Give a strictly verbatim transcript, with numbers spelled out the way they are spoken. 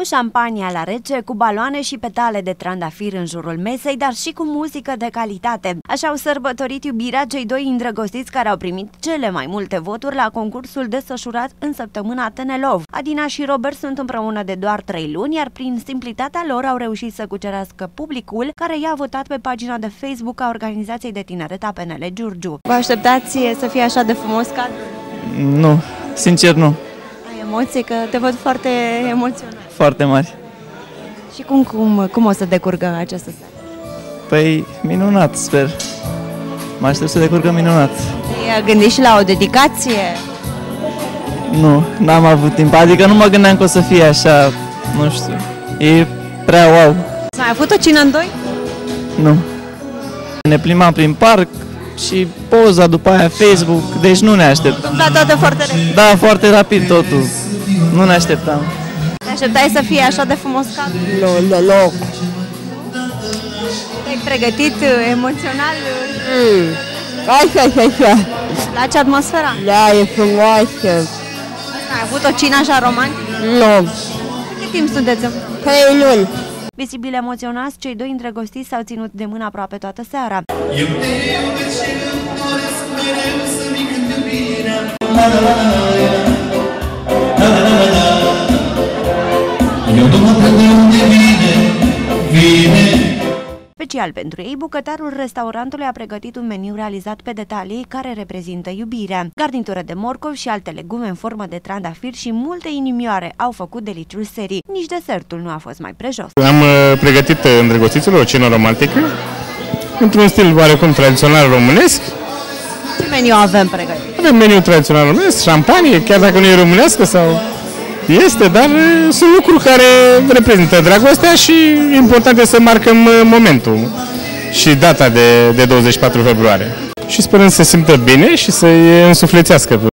șampania la rece, cu baloane și petale de trandafir în jurul mesei, dar și cu muzică de calitate. Așa au sărbătorit iubirea cei doi îndrăgostiți care au primit cele mai multe voturi la concursul desfășurat în săptămâna Tenelov. Adina și Robert sunt împreună de doar trei luni, iar prin simplitatea lor au reușit să cucerească publicul, care i-a votat pe pagina de Facebook a organizației de tineret A P N L Giurgiu. Vă așteptați să fie așa de frumos cadru? Nu, sincer nu. Ai emoții, că te văd foarte emoționat. Foarte mari. Și cum, cum, cum o să decurgă această seară? Păi, minunat, sper. Mă aștept să decurgă minunat. Te-ai gândit și la o dedicație? Nu, n-am avut timp. Adică nu mă gândeam că o să fie așa, nu știu. E prea wow. S-a mai avut o cină în doi? Nu. Ne plimbam prin parc și poza după aia Facebook, deci nu ne așteptam. Da, toate foarte repede. Da, foarte rapid totul. Nu ne așteptam. Te așteptai să fie așa de frumos cadru? Nu, deloc. Te-ai pregătit emoțional? Mm. Așa, așa, așa. Îți place atmosfera? Da, e frumoasă. Ai avut o cină așa romantică? Nu. De cât timp sunteți împreună? Trei luni. Vizibil emoționați, cei doi îndrăgostiți s-au ținut de mână aproape toată seara. Eu te iubesc și îmi doresc mereu să-mi cânt iubirea. Eu nu mă întreb de unde vine, vine. Special pentru ei, bucătarul restaurantului a pregătit un meniu realizat pe detalii care reprezintă iubirea. Garnitură de morcov și alte legume în formă de trandafir și multe inimioare au făcut deliciul serii. Nici desertul nu a fost mai prejos. Am uh, pregătit îndrăgostiților o cină romantică, într-un stil oarecum tradițional românesc. Ce meniu avem pregătit? Avem meniu tradițional românesc, șampanie, chiar dacă nu e românească sau... Este, dar uh, sunt lucruri care reprezintă dragostea și important este să marcăm uh, momentul și data de, de douăzeci și patru februarie. Și sperăm să se simtă bine și să-i însuflețească